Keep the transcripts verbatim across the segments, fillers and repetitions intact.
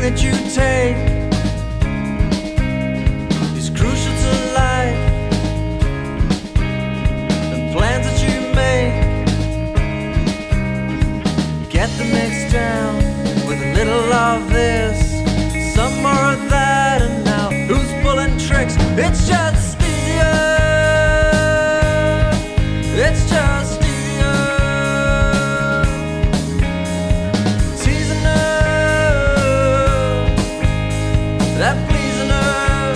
that you take is crucial to life. The plans that you make, get the mix down with a little of this, some more of that, and now who's pulling tricks? It's just easier. It's just easier. Teasing her, that pleasing her.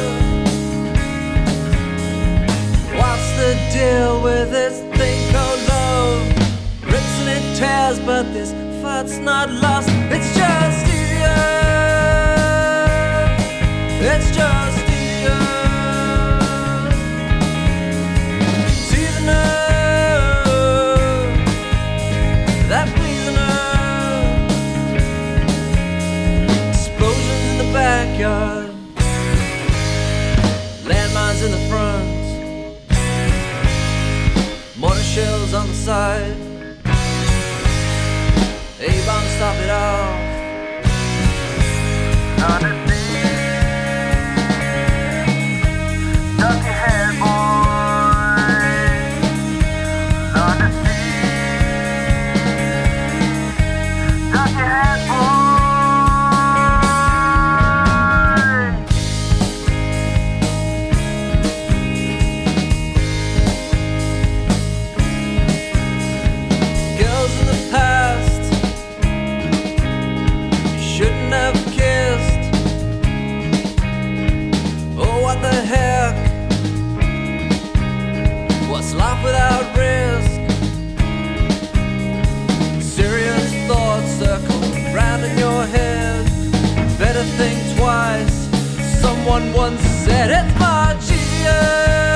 What's the deal with this thing called love? Rips and it tears, but this fight's not lost. It's just easier. It's just easier. Teasing her, that pleasing her. Explosions in the backyard, landmines in the front, mortar shells on the side. A-bomb, stop it off. Duck your head, boy. Learn to see. Duck your head, Girls in the past you shouldn't have kissed. Oh, what the heck? What's life without risk? Serious thoughts circle round in your head. Better think twice. Someone once said it's much easier.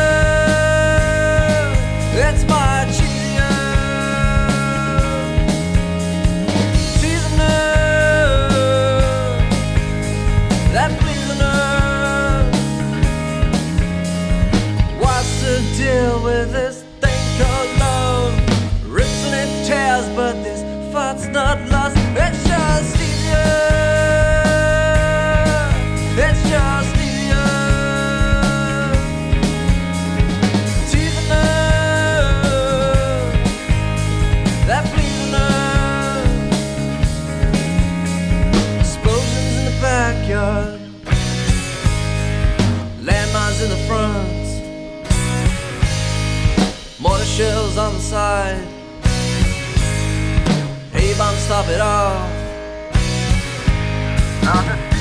It's much easier. Teasing her, that pleasing her. What's the deal with this thing called love? Rips and it tears, but this fight's not lost. It's just easier. It's just easier. Teasing her, that pleasing her. Explosions in the backyard, landmines in the front, mortar shells on the side. A-bomb, stop it off. learn to